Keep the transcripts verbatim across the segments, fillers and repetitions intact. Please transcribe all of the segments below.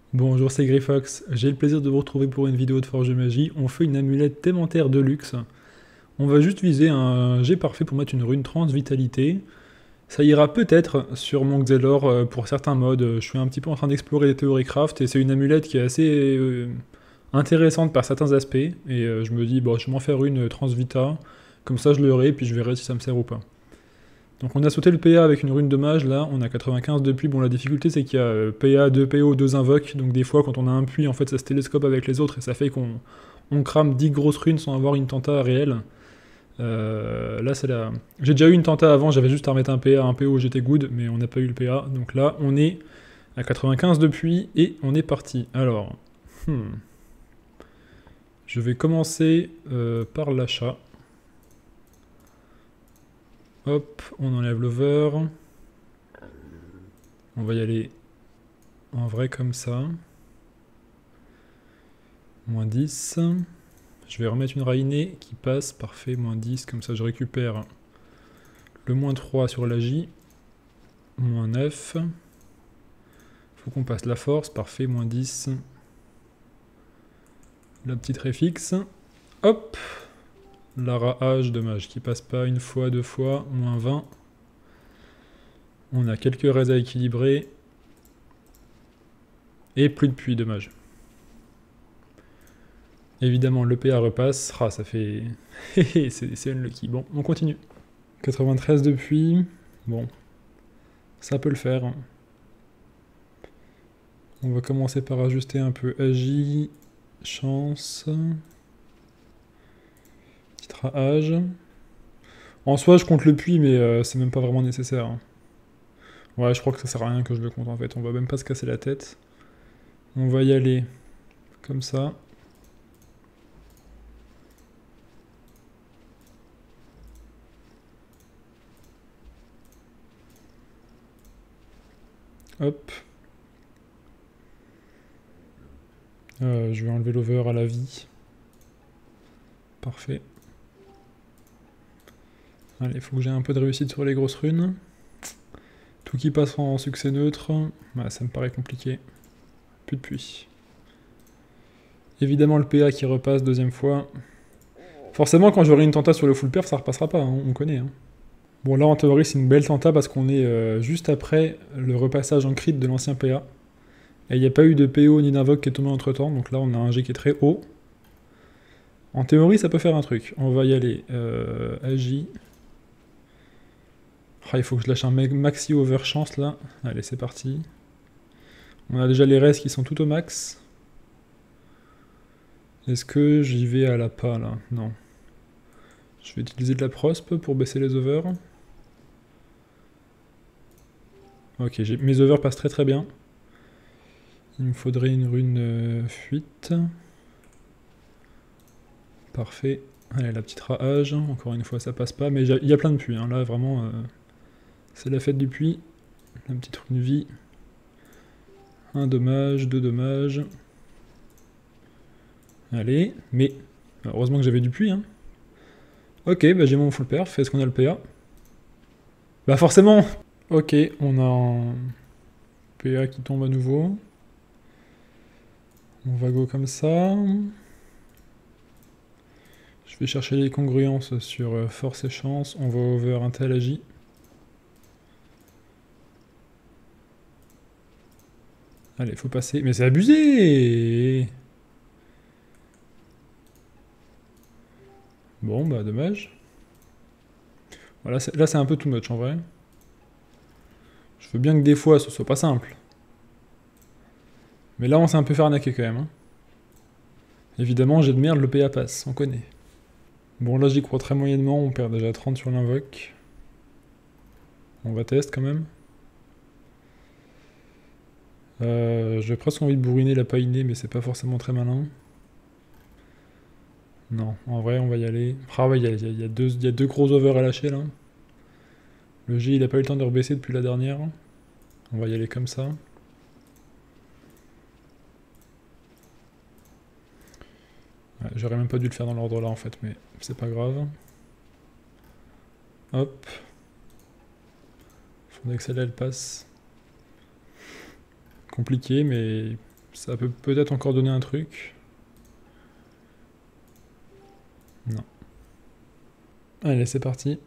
Bonjour, c'est Grifox. J'ai le plaisir de vous retrouver pour une vidéo de Forge Magie. On fait une amulette thémentaire de luxe. On va juste viser un jet parfait pour mettre une rune Transvitalité. Ça ira peut-être sur mon Xelor euh, pour certains modes. Je suis un petit peu en train d'explorer les théories craft et c'est une amulette qui est assez euh, intéressante par certains aspects. Et euh, je me dis, bon, je vais m'en faire une Transvita. Comme ça, je l'aurai, puis je verrai si ça me sert ou pas. Donc on a sauté le P A avec une rune de mage, là on a quatre-vingt-quinze de puits. Bon, la difficulté c'est qu'il y a euh, P A, deux P O, deux invoques, donc des fois quand on a un puits en fait ça se télescope avec les autres et ça fait qu'on on crame dix grosses runes sans avoir une tenta réelle. Euh, là c'est la... J'ai déjà eu une tenta avant, j'avais juste à remettre un P A, un P O, j'étais good, mais on n'a pas eu le P A, donc là on est à quatre-vingt-quinze de puits et on est parti. Alors, hmm. je vais commencer euh, par l'achat. Hop, on enlève l'over. On va y aller en vrai comme ça. moins dix. Je vais remettre une Rainée qui passe, parfait, moins dix, comme ça je récupère le moins trois sur la J. moins neuf. Faut qu'on passe la force, parfait, moins dix. La petite réfixe. Hop. Lara H, dommage, qui passe pas une fois, deux fois, moins vingt. On a quelques raises à équilibrer. Et plus de puits, dommage. Évidemment, le P A repasse. Ah, ça fait... c'est unlucky. Bon, on continue. quatre-vingt-treize de puits. Bon, ça peut le faire. On va commencer par ajuster un peu agi, chance, titrage. En soi, je compte le puits, mais euh, c'est même pas vraiment nécessaire. Hein. Ouais, je crois que ça sert à rien que je le compte en fait. On va même pas se casser la tête. On va y aller comme ça. Hop. Euh, je vais enlever l'over à la vie. Parfait. Allez, il faut que j'ai un peu de réussite sur les grosses runes. Tout qui passe en succès neutre, bah, ça me paraît compliqué. Plus de puits. Évidemment le P A qui repasse deuxième fois. Forcément quand j'aurai une tenta sur le full perf ça repassera pas, hein, on connaît. Hein. Bon là en théorie c'est une belle tenta parce qu'on est euh, juste après le repassage en crit de l'ancien P A. Et il n'y a pas eu de P O ni d'invoque qui est tombé entre temps, donc là on a un G qui est très haut. En théorie ça peut faire un truc. On va y aller. Euh, Agi. Ah, il faut que je lâche un maxi over chance là. Allez c'est parti. On a déjà les restes qui sont tout au max. Est-ce que j'y vais à la pas là? Non. Je vais utiliser de la prospe pour baisser les overs. Ok, mes overs passent très très bien. Il me faudrait une rune euh, fuite. Parfait. Allez, la petite rage. Encore une fois, ça passe pas. Mais il y a plein de puits. Hein. Là, vraiment, euh, c'est la fête du puits. La petite rune vie. Un dommage, deux dommages. Allez, mais... Heureusement que j'avais du puits. Hein. Ok, bah j'ai mon full perf. Est-ce qu'on a le P A? Bah forcément. Ok, on a un P A qui tombe à nouveau. On va go comme ça. Je vais chercher les congruences sur euh, force et chance. On va over intel agi. Allez, faut passer. Mais c'est abusé! Bon, bah dommage. Voilà, là c'est un peu too much en vrai. Je veux bien que des fois ce soit pas simple. Mais là on s'est un peu fait arnaquer quand même. Hein. Évidemment, j'ai de merde, le P A passe, on connaît. Bon là j'y crois très moyennement, on perd déjà trente sur l'invoque. On va test quand même. Euh, J'ai presque envie de bourriner la paillinée, mais c'est pas forcément très malin. Non, en vrai on va y aller. Ah ouais, il y a, y, a, y, a y a deux gros overs à lâcher là. Le G il a pas eu le temps de rebaisser depuis la dernière. On va y aller comme ça. Ouais, j'aurais même pas dû le faire dans l'ordre là en fait, mais c'est pas grave. Hop. Faudrait que celle-là elle passe. Compliqué, mais Ça peut peut-être encore donner un truc. Non. Allez, c'est parti.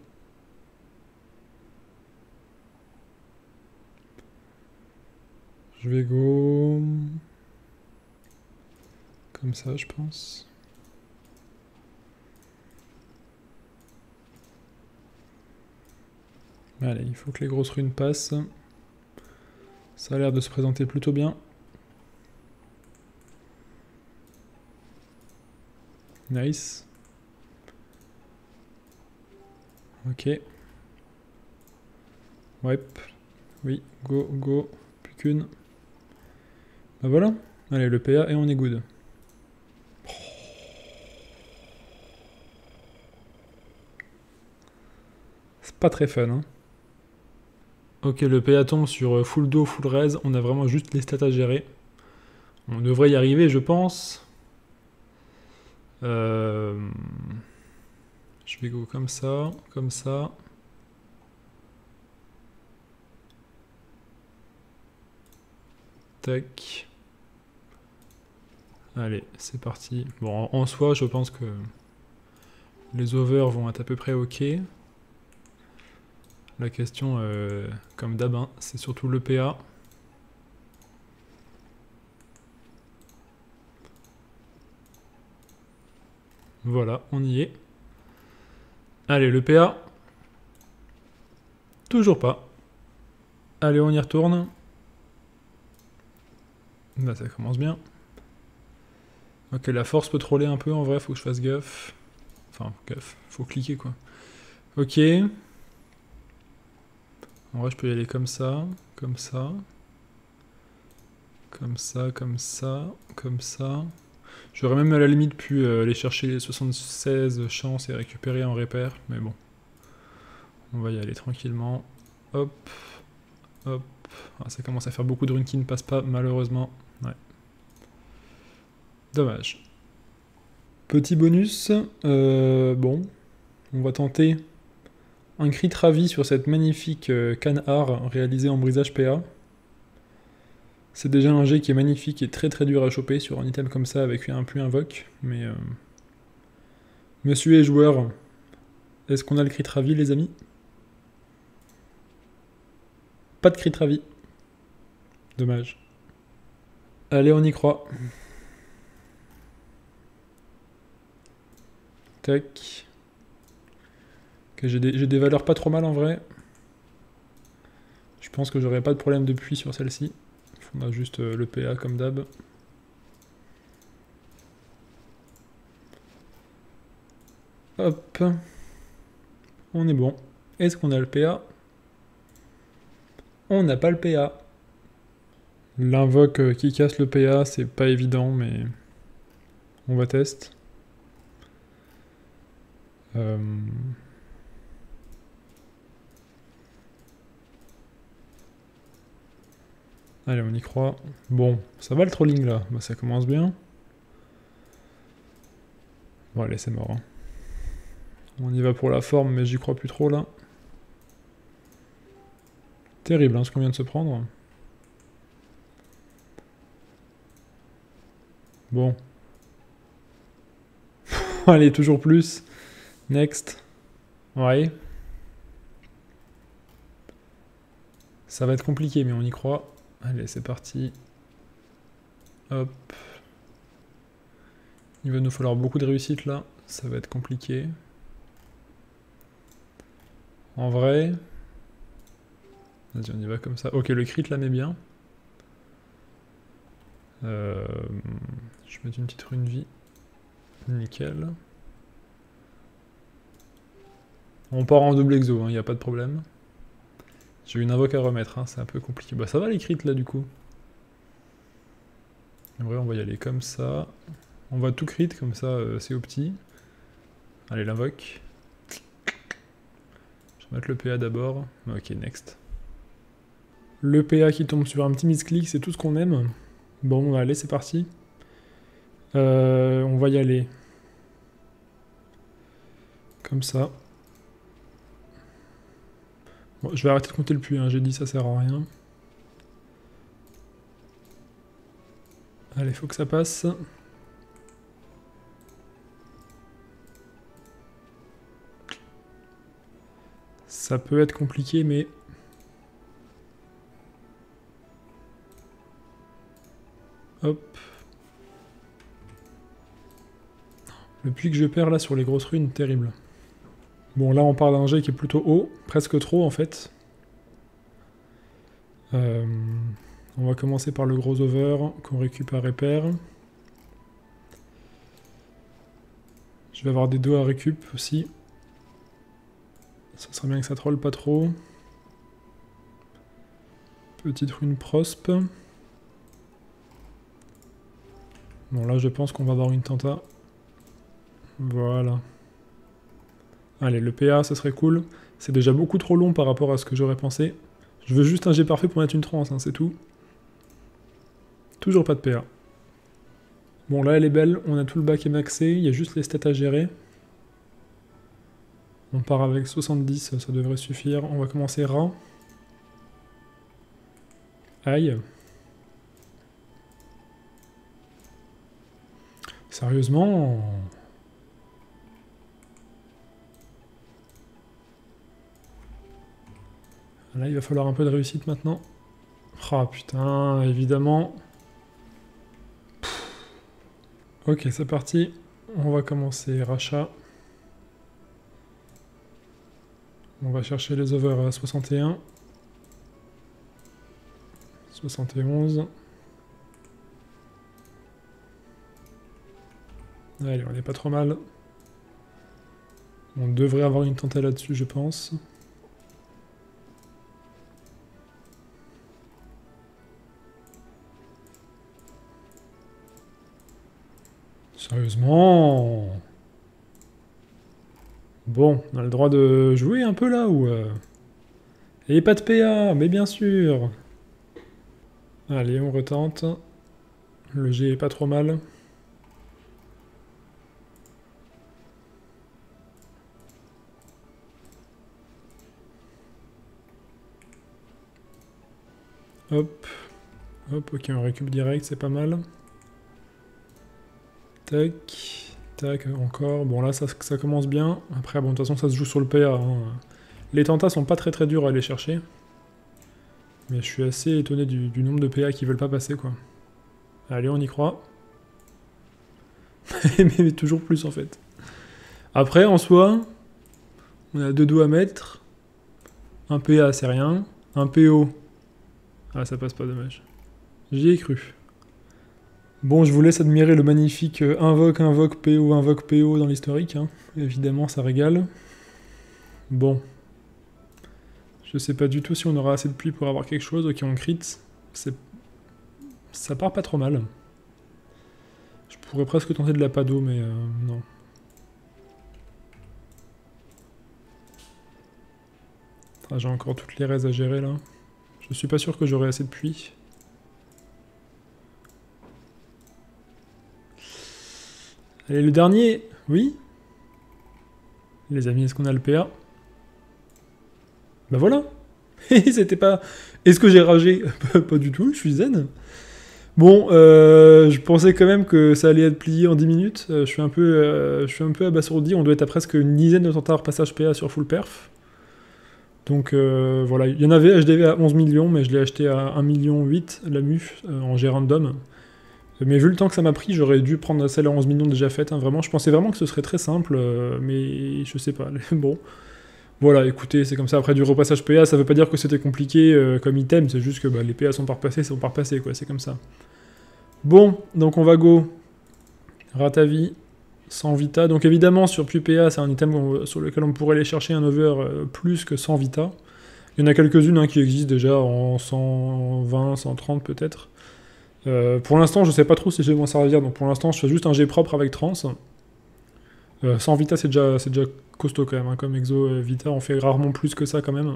Je vais go... Comme ça, je pense. Allez, il faut que les grosses runes passent. Ça a l'air de se présenter plutôt bien. Nice. Ok. Ouais. Oui, go, go. Plus qu'une. Bah voilà. Allez, le P A et on est good. C'est pas très fun, hein. Ok, le P A tombe sur full do, full res. On a vraiment juste les stats à gérer. On devrait y arriver, je pense. Euh... Je vais go comme ça, comme ça. Tac. Allez, c'est parti. Bon, en soi, je pense que les overs vont être à peu près ok. La question, euh, comme d'hab, hein, c'est surtout le P A. Voilà, on y est. Allez, le P A. Toujours pas. Allez, on y retourne. Là, ça commence bien. Ok, la force peut troller un peu, en vrai, faut que je fasse gaffe. Enfin, gaffe, faut cliquer, quoi. Ok. En vrai, je peux y aller comme ça, comme ça. Comme ça, comme ça, comme ça. J'aurais même à la limite pu euh, aller chercher les soixante-seize chances et récupérer en repère, mais bon. On va y aller tranquillement. Hop, hop. Ah, ça commence à faire beaucoup de runes qui ne passent pas, malheureusement. Ouais. Dommage. Petit bonus. Euh, bon. On va tenter un crit ravi sur cette magnifique euh, canne art réalisée en brisage P A. C'est déjà un jet qui est magnifique et très très dur à choper sur un item comme ça avec un plus invoque, mais... Euh... Monsieur est joueur. Est-ce qu'on a le crit ravi, les amis? Pas de crit ravi. Dommage. Allez, on y croit. Tac. Okay, j'ai des, des valeurs pas trop mal en vrai. Je pense que j'aurai pas de problème de puits sur celle-ci. On a juste euh, le P A comme d'hab. Hop. On est bon. Est-ce qu'on a le P A? On n'a pas le P A. L'invoque euh, qui casse le P A, c'est pas évident, mais on va tester. Euh... Allez, on y croit. Bon, ça va le trolling là, bah, ça commence bien. Bon allez, c'est mort. Hein. On y va pour la forme, mais j'y crois plus trop là. Terrible hein, ce qu'on vient de se prendre. Bon. Allez, toujours plus. Next. Ouais. Ça va être compliqué, mais on y croit. Allez, c'est parti. Hop. Il va nous falloir beaucoup de réussite là. Ça va être compliqué. En vrai... Vas-y, on y va comme ça. Ok, le crit la met bien. Euh... Je vais mettre une petite rune vie. Nickel. On part en double exo, il hein, n'y a pas de problème. J'ai une invoque à remettre, hein, c'est un peu compliqué. Bah ça va les crits là du coup. En vrai on va y aller comme ça. On va tout crit, comme ça euh, c'est au petit. Allez l'invoque. Je vais mettre le P A d'abord. Ok, next. Le P A qui tombe sur un petit misclick, c'est tout ce qu'on aime. Bon, allez, c'est parti. Euh, on va y aller. Comme ça. Bon, je vais arrêter de compter le puits, hein. J'ai dit ça sert à rien. Allez, faut que ça passe. Ça peut être compliqué, mais... Hop. Le puits que je perds là sur les grosses runes, terrible. Bon, là on part d'un jet qui est plutôt haut, presque trop en fait. Euh, on va commencer par le gros over qu'on récupère et perd. Je vais avoir des dos à récup aussi. Ça serait bien que ça troll pas trop. Petite rune prospe. Bon là je pense qu'on va avoir une tenta. Voilà. Allez, le P A, ça serait cool. C'est déjà beaucoup trop long par rapport à ce que j'aurais pensé. Je veux juste un jet parfait pour mettre une transe, hein, c'est tout. Toujours pas de P A. Bon, là, elle est belle. On a tout le bac est maxé. Il y a juste les stats à gérer. On part avec soixante-dix, ça devrait suffire. On va commencer rat. Aïe. Sérieusement... Là, il va falloir un peu de réussite maintenant. Ah, putain, évidemment. Ok, c'est parti. On va commencer rachat. On va chercher les over à soixante et un. soixante et onze. Allez, on est pas trop mal. On devrait avoir une tentée là-dessus, je pense. Sérieusement? Bon, on a le droit de jouer un peu là ou... Euh... Et pas de P A, mais bien sûr. Allez, on retente. Le G est pas trop mal. Hop. Hop, ok, on récup direct, c'est pas mal. Tac. Tac, encore. Bon, là, ça, ça commence bien. Après, bon, de toute façon, ça se joue sur le P A. Hein. Les tentas sont pas très très durs à aller chercher. Mais je suis assez étonné du, du nombre de P A qui veulent pas passer, quoi. Allez, on y croit. Mais toujours plus, en fait. Après, en soi, on a deux doigts à mettre. Un P A, c'est rien. Un P O. Ah, ça passe pas, dommage. J'y ai cru. Bon, je vous laisse admirer le magnifique invoque, invoque, P O, invoque, P O dans l'historique. Hein. Évidemment, ça régale. Bon. Je sais pas du tout si on aura assez de pluie pour avoir quelque chose. Ok, on crit. Ça part pas trop mal. Je pourrais presque tenter de la pado, mais euh, non. Ah, j'ai encore toutes les raises à gérer, là. Je suis pas sûr que j'aurai assez de pluie. Allez, le dernier. Oui. Les amis, est-ce qu'on a le P A? Bah voilà. C'était pas... Est-ce que j'ai ragé? Pas du tout, je suis zen. Bon, euh, je pensais quand même que ça allait être plié en dix minutes. Euh, je suis un peu, euh, je suis un peu abasourdi. On doit être à presque une dizaine de tentatives passage P A sur full perf. Donc euh, voilà, il y en avait H D V à onze millions, mais je l'ai acheté à un virgule huit million, la M U, euh, en G random. Mais vu le temps que ça m'a pris, j'aurais dû prendre celle à onze millions déjà faite. Hein, vraiment, je pensais vraiment que ce serait très simple, euh, mais je sais pas. Bon, voilà, écoutez, c'est comme ça. Après du repassage P A, ça veut pas dire que c'était compliqué euh, comme item, c'est juste que bah, les P A sont pas repassés, sont pas repassés, quoi. C'est comme ça. Bon, donc on va go. Ratavi, cent vita. Donc évidemment, sur P U A, c'est un item sur lequel on pourrait aller chercher un over euh, plus que cent vita. Il y en a quelques-unes hein, qui existent déjà en cent vingt, cent trente peut-être. Euh, pour l'instant, je sais pas trop si je vais m'en servir, donc pour l'instant, je fais juste un G propre avec trans. Euh, cent vita, c'est déjà, c'est déjà costaud quand même, hein, comme exo euh, vita, on fait rarement plus que ça quand même.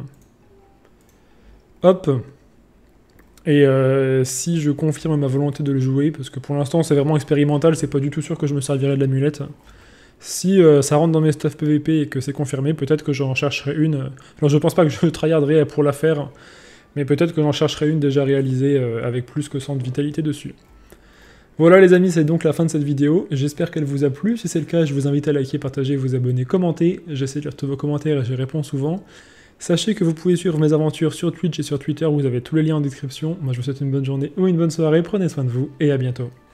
Hop. Et euh, si je confirme ma volonté de le jouer, parce que pour l'instant c'est vraiment expérimental, c'est pas du tout sûr que je me servirai de l'amulette. Si euh, ça rentre dans mes stuff P V P et que c'est confirmé, peut-être que j'en chercherai une. Alors je pense pas que je tryharderai pour la faire, mais peut-être que j'en chercherai une déjà réalisée euh, avec plus que cent de vitalité dessus. Voilà les amis, c'est donc la fin de cette vidéo. J'espère qu'elle vous a plu. Si c'est le cas, je vous invite à liker, partager, vous abonner, commenter. J'essaie de lire tous vos commentaires et j'y réponds souvent. Sachez que vous pouvez suivre mes aventures sur Twitch et sur Twitter, vous avez tous les liens en description. Moi je vous souhaite une bonne journée ou une bonne soirée, prenez soin de vous et à bientôt.